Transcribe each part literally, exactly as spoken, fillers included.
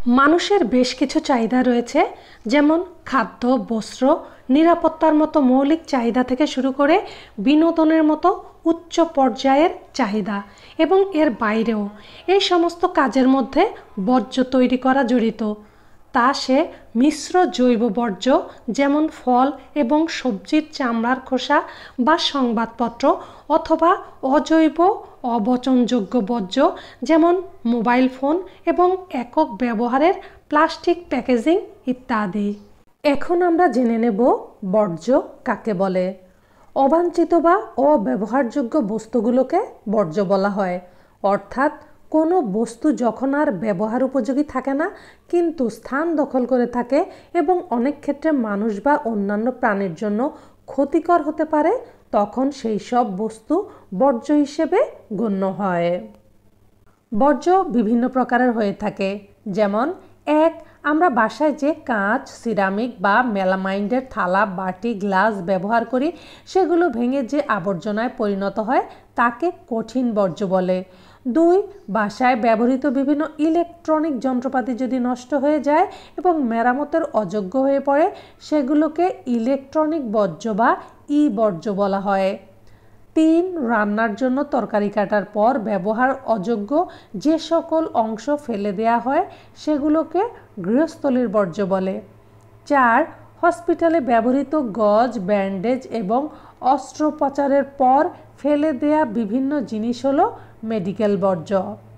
মানুষের বেশ কিছু চাহিদা রয়েছে, যেমন খাদ্য, বস্ত্র, নিরাপত্তার মতো মৌলিক চাহিদা থেকে শুরু করে বিনোদনের মতো উচ্চ পর্যায়ের চাহিদা এবং এর বাইরেও এই সমস্ত কাজের মধ্যে বর্জ্য তৈরি করা জড়িত। তা সে মিশ্র জৈব বর্জ্য, যেমন ফল এবং সবজির চামড়ার খোসা বা সংবাদপত্র, অথবা অজৈব অবচনযোগ্য বর্জ্য, যেমন মোবাইল ফোন এবং একক ব্যবহারের প্লাস্টিক প্যাকেজিং ইত্যাদি। এখন আমরা জেনে নেব বর্জ্য কাকে বলে। অবাঞ্ছিত বা অব্যবহারযোগ্য বস্তুগুলোকে বর্জ্য বলা হয়, অর্থাৎ কোনো বস্তু যখন আর ব্যবহার উপযোগী থাকে না কিন্তু স্থান দখল করে থাকে এবং অনেক ক্ষেত্রে মানুষ বা অন্যান্য প্রাণীর জন্য ক্ষতিকর হতে পারে, তখন সেই সব বস্তু বর্জ্য হিসেবে গণ্য হয়। বর্জ্য বিভিন্ন প্রকারের হয়ে থাকে, যেমন এক, আমরা বাসায় যে কাঁচ, সিরামিক বা মেলামাইন্ডের থালা, বাটি, গ্লাস ব্যবহার করি সেগুলো ভেঙে যে আবর্জনায় পরিণত হয় তাকে কঠিন বর্জ্য বলে। দুই, বাসায় ব্যবহৃত বিভিন্ন ইলেকট্রনিক যন্ত্রপাতি যদি নষ্ট হয়ে যায় এবং মেরামতের অযোগ্য হয়ে পড়ে সেগুলোকে ইলেকট্রনিক বর্জ্য বা ই বর্জ্য বলা হয়। তিন, রান্নার জন্য তরকারি কাটার পর ব্যবহার অযোগ্য যে সকল অংশ ফেলে দেওয়া হয় সেগুলোকে গৃহস্থলীর বর্জ্য বলে। চার, হসপিটালে ব্যবহৃত গজ, ব্যান্ডেজ এবং অস্ত্রোপচারের পর ফেলে দেয়া বিভিন্ন জিনিস হলো মেডিকেল বর্জ্য।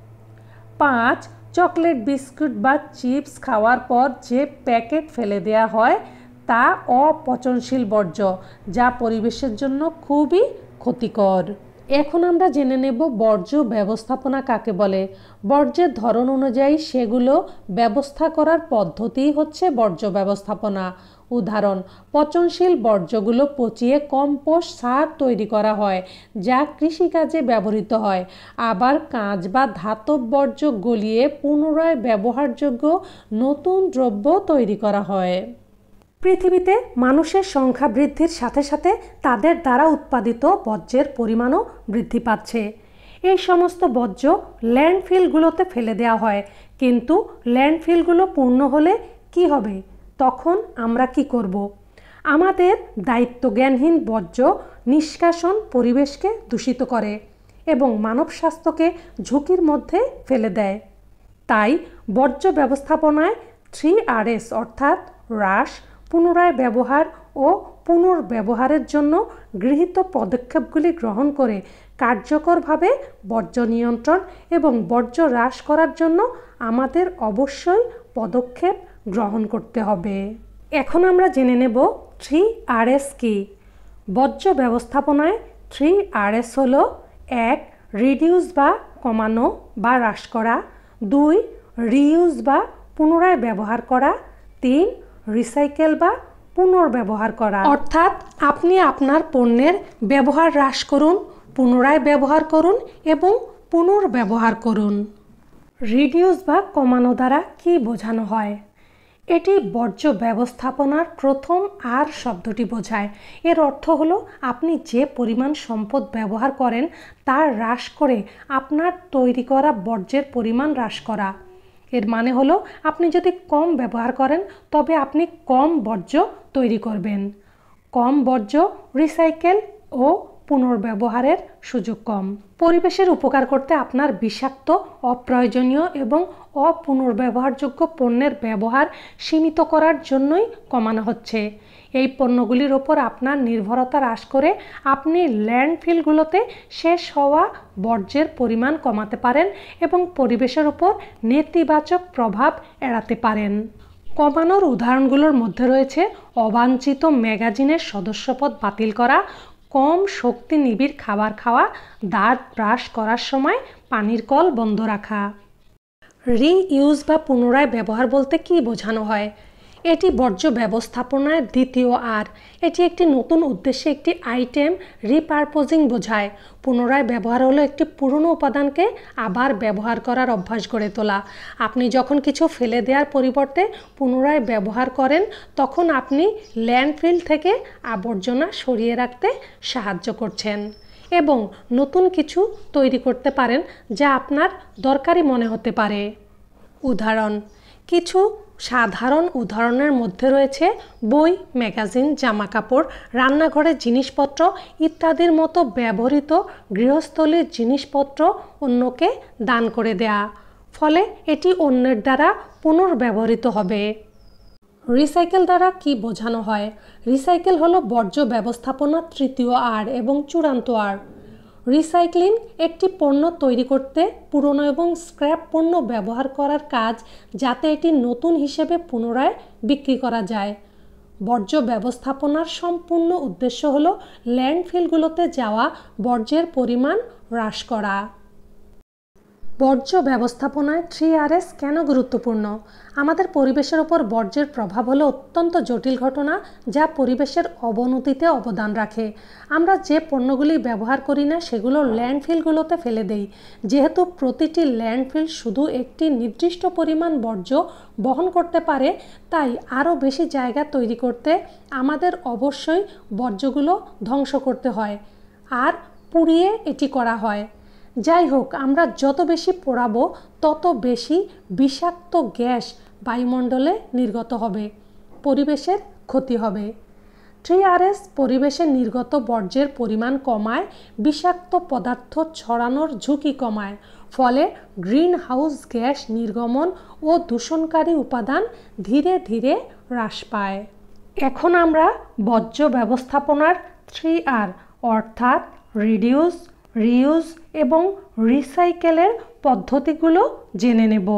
পাঁচ, চকলেট, বিস্কুট বা চিপস খাওয়ার পর যে প্যাকেট ফেলে দেয়া হয় তা অপচনশীল বর্জ্য, যা পরিবেশের জন্য খুবই ক্ষতিকর। এখন আমরা জেনে নেব বর্জ্য ব্যবস্থাপনা কাকে বলে। বর্জ্যের ধরন অনুযায়ী সেগুলো ব্যবস্থা করার পদ্ধতিই হচ্ছে বর্জ্য ব্যবস্থাপনা। উদাহরণ, পচনশীল বর্জ্যগুলো পচিয়ে কম্পোস্ট সার তৈরি করা হয় যা কৃষিকাজে ব্যবহৃত হয়। আবার কাঁচ বা ধাতব বর্জ্য গলিয়ে পুনরায় ব্যবহারযোগ্য নতুন দ্রব্য তৈরি করা হয়। পৃথিবীতে মানুষের সংখ্যা বৃদ্ধির সাথে সাথে তাদের দ্বারা উৎপাদিত বর্জ্যের পরিমাণও বৃদ্ধি পাচ্ছে। এই সমস্ত বর্জ্য ল্যান্ডফিলগুলোতে ফেলে দেওয়া হয়, কিন্তু ল্যান্ডফিলগুলো পূর্ণ হলে কি হবে? তখন আমরা কি করব? আমাদের দায়িত্বজ্ঞানহীন বর্জ্য নিষ্কাশন পরিবেশকে দূষিত করে এবং মানব স্বাস্থ্যকে ঝুঁকির মধ্যে ফেলে দেয়। তাই বর্জ্য ব্যবস্থাপনায় থ্রি আর এস অর্থাৎ হ্রাস, পুনরায় ব্যবহার ও পুনর্ব্যবহারের জন্য গৃহীত পদক্ষেপগুলি গ্রহণ করে কার্যকরভাবে বর্জ্য নিয়ন্ত্রণ এবং বর্জ্য হ্রাস করার জন্য আমাদের অবশ্যই পদক্ষেপ গ্রহণ করতে হবে। এখন আমরা জেনে নেব থ্রি আর এস কি। বর্জ্য ব্যবস্থাপনায় থ্রি আর এস হলো এক, রিডিউস বা কমানো বা হ্রাস করা। দুই, রিইউজ বা পুনরায় ব্যবহার করা। তিন, রিসাইকেল বা পুনর্ব্যবহার করা। অর্থাৎ আপনি আপনার পণ্যের ব্যবহার হ্রাস করুন, পুনরায় ব্যবহার করুন এবং পুনর্ব্যবহার করুন। রিডিউস বা কমানো দ্বারা কি বোঝানো হয়? এটি বর্জ্য ব্যবস্থাপনার প্রথম আর শব্দটি বোঝায়। এর অর্থ হলো আপনি যে পরিমাণ সম্পদ ব্যবহার করেন তা হ্রাস করে আপনার তৈরি করা বর্জ্যের পরিমাণ হ্রাস করা। এর মানে হলো আপনি যদি কম ব্যবহার করেন তবে আপনি কম বর্জ্য তৈরি করবেন। কম বর্জ্য, রিসাইকেল ও পুনর্ব্যবহারের সুযোগ কম। পরিবেশের উপকার করতে আপনার বিষাক্ত, অপ্রয়োজনীয় এবং অপুনর্ব্যবহারযোগ্য পণ্যের ব্যবহার সীমিত করার জন্যই কমানো হচ্ছে। এই পণ্যগুলির ওপর আপনার নির্ভরতা হ্রাস করে আপনি ল্যান্ডফিলগুলোতে শেষ হওয়া বর্জ্যের পরিমাণ কমাতে পারেন এবং পরিবেশের উপর নেতিবাচক প্রভাব এড়াতে পারেন। কমানোর উদাহরণগুলোর মধ্যে রয়েছে অবাঞ্ছিত ম্যাগাজিনের সদস্যপদ বাতিল করা, কম শক্তি নিবিড় খাবার খাওয়া, দাঁত ব্রাশ করার সময় পানির কল বন্ধ রাখা। রিইউজ বা পুনরায় ব্যবহার বলতে কি বোঝানো হয়? এটি বর্জ্য ব্যবস্থাপনার দ্বিতীয় আর। এটি একটি নতুন উদ্দেশ্যে একটি আইটেম রিপারপোজিং বোঝায়। পুনরায় ব্যবহার হলো একটি পুরনো উপাদানকে আবার ব্যবহার করার অভ্যাস গড়ে তোলা। আপনি যখন কিছু ফেলে দেওয়ার পরিবর্তে পুনরায় ব্যবহার করেন তখন আপনি ল্যান্ডফিল থেকে আবর্জনা সরিয়ে রাখতে সাহায্য করছেন এবং নতুন কিছু তৈরি করতে পারেন যা আপনার দরকারি মনে হতে পারে। উদাহরণ, কিছু সাধারণ উদাহরণের মধ্যে রয়েছে বই, ম্যাগাজিন, জামাকাপড়, রান্নাঘরের জিনিসপত্র ইত্যাদির মতো ব্যবহৃত গৃহস্থলীর জিনিসপত্র অন্যকে দান করে দেয়া, ফলে এটি অন্যের দ্বারা পুনর্ব্যবহৃত হবে। রিসাইকেল দ্বারা কি বোঝানো হয়? রিসাইকেল হলো বর্জ্য ব্যবস্থাপনার তৃতীয় আর এবং চূড়ান্ত আর। রিসাইক্লিং একটি পণ্য তৈরি করতে পুরনো এবং স্ক্র্যাপ পণ্য ব্যবহার করার কাজ, যাতে এটি নতুন হিসেবে পুনরায় বিক্রি করা যায়। বর্জ্য ব্যবস্থাপনার সম্পূর্ণ উদ্দেশ্য হলো ল্যান্ডফিলগুলোতে যাওয়া বর্জ্যের পরিমাণ হ্রাস করা। বর্জ্য ব্যবস্থাপনায় থ্রি আর এস কেন গুরুত্বপূর্ণ? আমাদের পরিবেশের ওপর বর্জ্যের প্রভাব হলো অত্যন্ত জটিল ঘটনা, যা পরিবেশের অবনতিতে অবদান রাখে। আমরা যে পণ্যগুলি ব্যবহার করি না সেগুলো ল্যান্ডফিলগুলোতে ফেলে দেই। যেহেতু প্রতিটি ল্যান্ডফিল শুধু একটি নির্দিষ্ট পরিমাণ বর্জ্য বহন করতে পারে, তাই আরও বেশি জায়গা তৈরি করতে আমাদের অবশ্যই বর্জ্যগুলো ধ্বংস করতে হয় আর পুড়িয়ে এটি করা হয়। যাই হোক, আমরা যত বেশি পোড়াবো তত বেশি বিষাক্ত গ্যাস বায়ুমণ্ডলে নির্গত হবে, পরিবেশের ক্ষতি হবে। থ্রি আর এস পরিবেশে নির্গত বর্জ্যের পরিমাণ কমায়, বিষাক্ত পদার্থ ছড়ানোর ঝুঁকি কমায়, ফলে গ্রিন হাউস গ্যাস নির্গমন ও দূষণকারী উপাদান ধীরে ধীরে হ্রাস পায়। এখন আমরা বর্জ্য ব্যবস্থাপনার থ্রি আর অর্থাৎ রিডিউস, রিউজ এবং রিসাইকেলের পদ্ধতিগুলো জেনে নেব।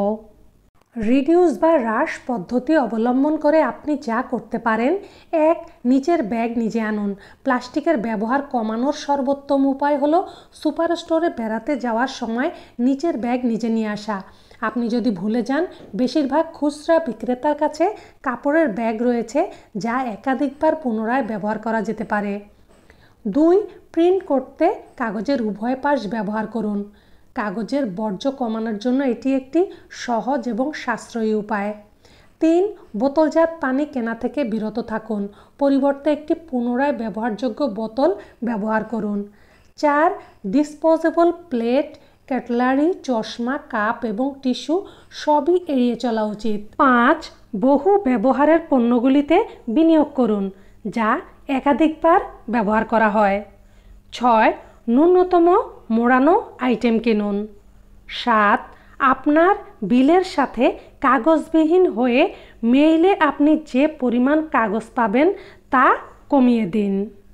রিডিউস বা হ্রাস পদ্ধতি অবলম্বন করে আপনি যা করতে পারেন: এক, নিজের ব্যাগ নিজে আনুন। প্লাস্টিকের ব্যবহার কমানোর সর্বোত্তম উপায় হলো সুপার স্টোরে বেড়াতে যাওয়ার সময় নিজের ব্যাগ নিজে নিয়ে আসা। আপনি যদি ভুলে যান, বেশিরভাগ খুচরা বিক্রেতার কাছে কাপড়ের ব্যাগ রয়েছে যা একাধিকবার পুনরায় ব্যবহার করা যেতে পারে। দুই, প্রিন্ট করতে কাগজের উভয় পাশ ব্যবহার করুন। কাগজের বর্জ্য কমানোর জন্য এটি একটি সহজ এবং সাশ্রয়ী উপায়। তিন, বোতলজাত পানি কেনা থেকে বিরত থাকুন, পরিবর্তে একটি পুনরায় ব্যবহারযোগ্য বোতল ব্যবহার করুন। চার, ডিসপোজেবল প্লেট, কাটলারি, চশমা, কাপ এবং টিস্যু সবই এড়িয়ে চলা উচিত। পাঁচ, বহু ব্যবহারের পণ্যগুলিতে বিনিয়োগ করুন যা একাধিকবার ব্যবহার করা হয়। ছয়, ন্যূনতম মোড়ানো আইটেম কিনুন। সাত, আপনার বিলের সাথে কাগজবিহীন হয়ে মেইলে আপনি যে পরিমাণ কাগজ পাবেন তা কমিয়ে দিন।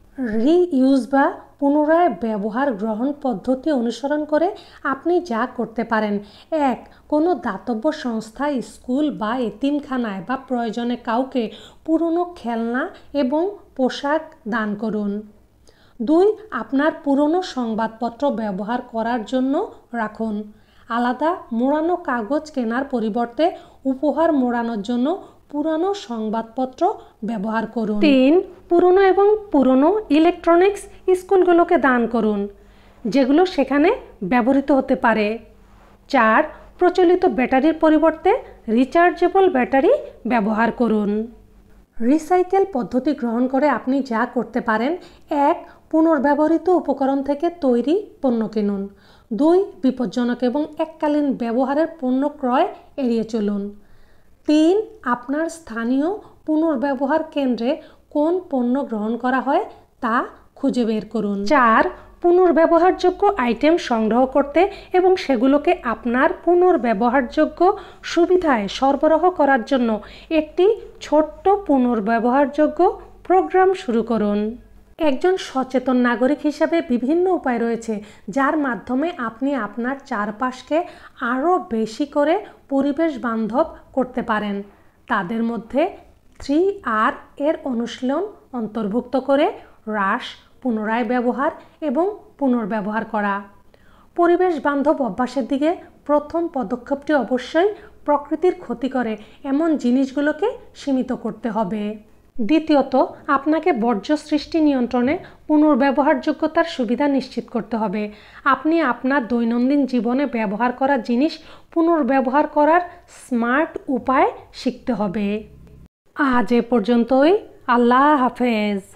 রিইউজ বা পুনরায় ব্যবহার গ্রহণ পদ্ধতি অনুসরণ করে আপনি যা করতে পারেন: এক, কোনো দাতব্য সংস্থা, স্কুল বা এতিমখানায় বা প্রয়োজনে কাউকে পুরনো খেলনা এবং পোশাক দান করুন। দুই, আপনার পুরনো সংবাদপত্র ব্যবহার করার জন্য রাখুন। আলাদা মোড়ানো কাগজ কেনার পরিবর্তে উপহার মোড়ানোর জন্য পুরানো সংবাদপত্র ব্যবহার করুন। তিন, পুরনো এবং পুরনো ইলেকট্রনিক্স স্কুলগুলোকে দান করুন, যেগুলো সেখানে ব্যবহৃত হতে পারে। চার, প্রচলিত ব্যাটারির পরিবর্তে রিচার্জেবল ব্যাটারি ব্যবহার করুন। রিসাইকেল পদ্ধতি গ্রহণ করে আপনি যা করতে পারেন: এক, পুনর্ব্যবহৃত উপকরণ থেকে তৈরি পণ্য কিনুন। দুই, বিপজ্জনক এবং এককালীন ব্যবহারের পণ্য ক্রয় এড়িয়ে চলুন। তিন, আপনার স্থানীয় পুনর্ব্যবহার কেন্দ্রে কোন পণ্য গ্রহণ করা হয় তা খুঁজে বের করুন। চার, পুনর্ব্যবহারযোগ্য আইটেম সংগ্রহ করতে এবং সেগুলোকে আপনার পুনর্ব্যবহারযোগ্য সুবিধায় সরবরাহ করার জন্য একটি ছোট্ট পুনর্ব্যবহারযোগ্য প্রোগ্রাম শুরু করুন। একজন সচেতন নাগরিক হিসেবে বিভিন্ন উপায় রয়েছে যার মাধ্যমে আপনি আপনার চারপাশকে আরও বেশি করে পরিবেশ বান্ধব করতে পারেন। তাদের মধ্যে থ্রি আর এর অনুশীলন অন্তর্ভুক্ত করে হ্রাস, পুনরায় ব্যবহার এবং পুনর্ব্যবহার করা। পরিবেশ বান্ধব অভ্যাসের দিকে প্রথম পদক্ষেপটি অবশ্যই প্রকৃতির ক্ষতি করে এমন জিনিসগুলোকে সীমিত করতে হবে। দ্বিতীয়ত, আপনাকে বর্জ্য সৃষ্টি নিয়ন্ত্রণে পুনর্ব্যবহারযোগ্যতার সুবিধা নিশ্চিত করতে হবে। আপনি আপনার দৈনন্দিন জীবনে ব্যবহার করা জিনিস পুনর্ব্যবহার করার স্মার্ট উপায় শিখতে হবে। আজ এ পর্যন্তই। আল্লাহ হাফেজ।